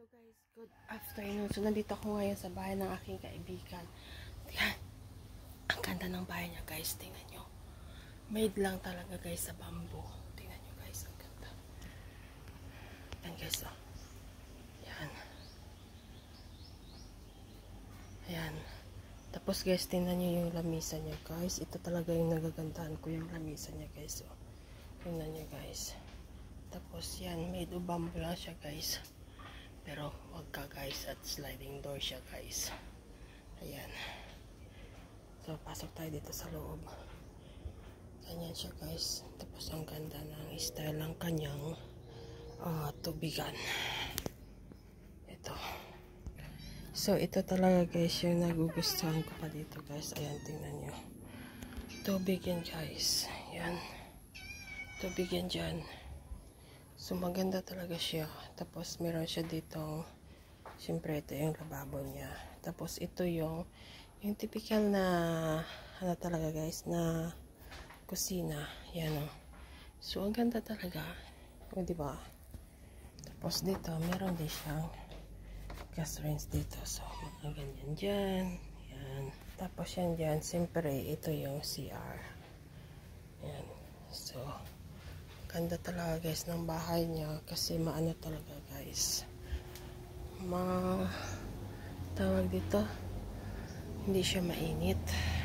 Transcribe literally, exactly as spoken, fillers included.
Guys, good afternoon. So, nandito ako ngayon sa bahay ng aking kaibigan. Tingnan. Ang ganda ng bahay niya, guys. Tingnan nyo. Made lang talaga, guys, sa bamboo. Tingnan nyo, guys. Ang ganda. Yan, guys, oh. Yan. Ayan. Tapos, guys, tingnan nyo yung lamisa niya, guys. Ito talaga yung nagagandahan ko, yung lamisa niya, guys, oh. Tingnan nyo, guys. Tapos, yan. Made of bamboo lang siya, guys. Pero wag ka, guys, at sliding door siya, guys. Ayan. So, pasok tayo dito sa loob. Ganyan siya, guys. Tapos ang ganda ng style ng kanyang uh, tubigan. Ito. So, ito talaga, guys, yung nagugustuhan ko pa dito, guys. Ayan, tingnan nyo. Tubig yan, guys. Ayan. Tubig yan dyan. So, maganda talaga siya. Tapos, meron siya dito. Siyempre, ito yung lababo niya. Tapos, ito yung yung typical na ano talaga, guys, na kusina. Yan, o. So, ang ganda talaga. O, diba? Tapos, dito, meron din siyang gas range dito. So, mga ganyan dyan. Yan. Tapos, yan dyan. Siyempre, ito yung C R. Yan. So, ganda talaga, guys, ng bahay niya kasi maano talaga, guys, ma tawag dito, hindi siya mainit.